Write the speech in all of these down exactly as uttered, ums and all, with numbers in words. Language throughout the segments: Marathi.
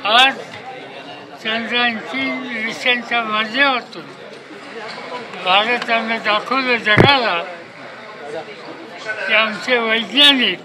आज चंद्रांची मिशनच्या माध्यमातून भारताने दाखवलं जगाला की आमचे वैज्ञानिक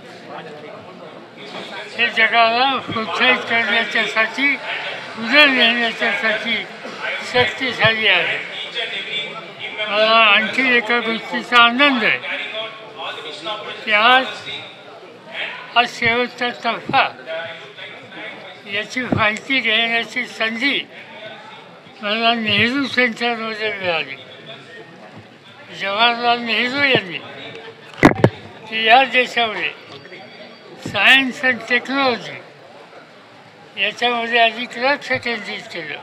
हे जगाला प्रोत्साहित करण्याच्यासाठी पुढे नेण्याच्यासाठी शक्तिशाली आहे। मला आणखी एका गोष्टीचा आनंद आहे की आज हा शेवटचा टप्पा याची माहिती घेण्याची संधी मला नेहरू सेंटरमध्ये मिळाली। जवाहरलाल नेहरू यांनी की या देशामध्ये सायन्स अँड टेक्नॉलॉजी याच्यामध्ये अधिक लक्ष केंद्रित केलं,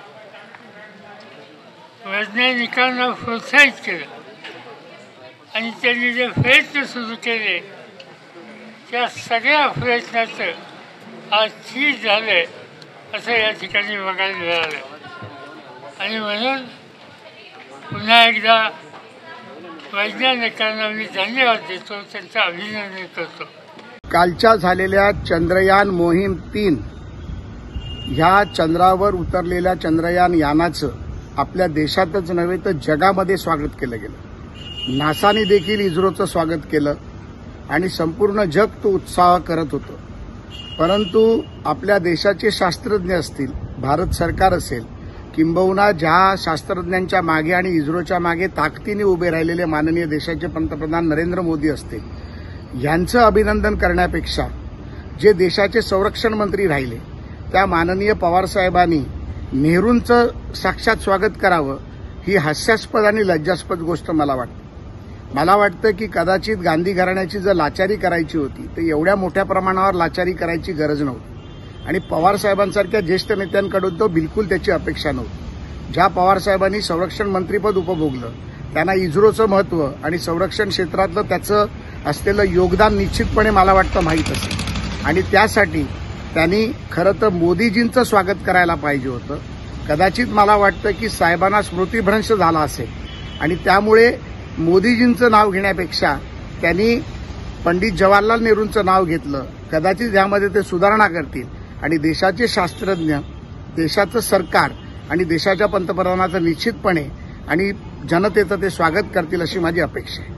वैज्ञानिकांना प्रोत्साहित केलं आणि त्यांनी जे प्रयत्न सुरू केले त्या सगळ्या प्रयत्नाचं आज चीज झालं असं या ठिकाणी बघायला मिळालं। आणि म्हणून पुन्हा एकदा वैज्ञानिकांना मी धन्यवाद देतो, त्यांचं अभिनंदन करतो। कालच्या झालेल्या चंद्रयान मोहीम तीन ह्या चंद्रावर उतरलेल्या चंद्रयान यानाचं आपल्या देशातच नव्हे तर जगामध्ये स्वागत केलं गेलं। नासाने देखील इस्रोचं स्वागत केलं आणि संपूर्ण जग तो उत्साह करत होतं। परंतु आपल्या देशाचे शास्त्रज्ञ असतील, भारत सरकार असेल, किंबहुना ज्या शास्त्रज्ञांच्या मागे आणि इस्रोच्या मागे ताकदीने उभे राहिलेले माननीय देशाचे पंतप्रधान नरेंद्र मोदी असतील, यांचं अभिनंदन करण्यापेक्षा जे देशाचे संरक्षण मंत्री राहिले त्या माननीय पवारसाहेबांनी नेहरूंचं साक्षात स्वागत करावं ही हास्यास्पद आणि लज्जास्पद गोष्ट मला वाटते। मला वाटतं की कदाचित गांधी घराण्याची जर लाचारी करायची होती तर एवढ्या मोठ्या प्रमाणावर लाचारी करायची गरज नव्हती आणि पवारसाहेबांसारख्या ज्येष्ठ नेत्यांकडून तो बिलकुल त्याची अपेक्षा नव्हती। ज्या पवारसाहेबांनी संरक्षण मंत्रीपद उपभोगलं त्यांना इस्रोचं महत्त्व आणि संरक्षण क्षेत्रातलं त्याचं असलेलं योगदान निश्चितपणे मला वाटतं माहीत असेल आणि त्यासाठी त्यांनी खरं तर मोदीजींचं स्वागत करायला पाहिजे होतं। कदाचित मला वाटतं की साहेबांना स्मृतिभ्रंश झाला असेल आणि त्यामुळे मोदीजींचं नाव घेण्यापेक्षा त्यांनी पंडित जवाहरलाल नेहरूंचं नाव घेतलं। कदाचित यामध्ये ते सुधारणा करतील आणि देशाचे शास्त्रज्ञ, देशाचं सरकार आणि देशाच्या पंतप्रधानाचं निश्चितपणे आणि जनतेचं ते स्वागत करतील अशी माझी अपेक्षा आहे।